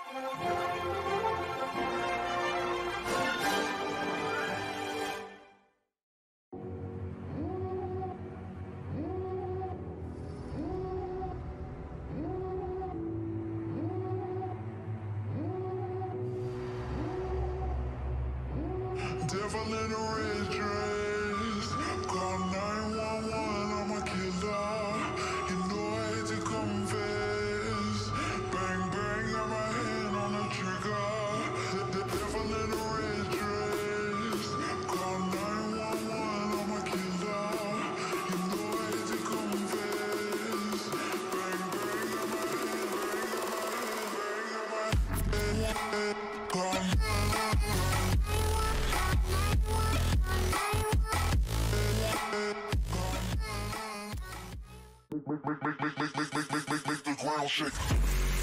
Devil in a red dress, call 911, I'm a killer. You know I hate to confess. Bang, bang, got my hand on the trigger. The devil in a red dress, call 911, I'm a killer. You know I hate to confess. Bang, bang, got my hand, bang, got my hand, call 911. Make the ground shake.